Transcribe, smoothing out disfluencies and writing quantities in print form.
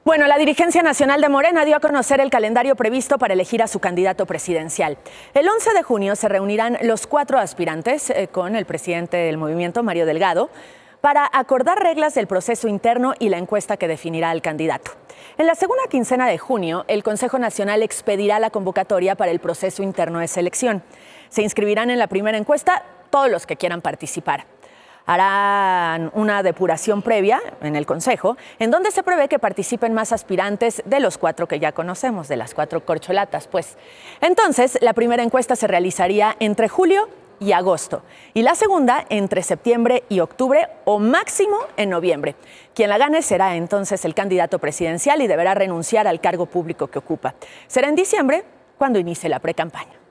Bueno, la dirigencia nacional de Morena dio a conocer el calendario previsto para elegir a su candidato presidencial. El 11 de junio se reunirán los 4 aspirantes con el presidente del movimiento, Mario Delgado, para acordar reglas del proceso interno y la encuesta que definirá al candidato. En la segunda quincena de junio, el Consejo Nacional expedirá la convocatoria para el proceso interno de selección. Se inscribirán en la primera encuesta todos los que quieran participar. Harán una depuración previa en el Consejo, en donde se prevé que participen más aspirantes de los 4 que ya conocemos, de las 4 corcholatas, pues. Entonces, la primera encuesta se realizaría entre julio y agosto, y la segunda entre septiembre y octubre, o máximo en noviembre. Quien la gane será entonces el candidato presidencial y deberá renunciar al cargo público que ocupa. Será en diciembre cuando inicie la precampaña.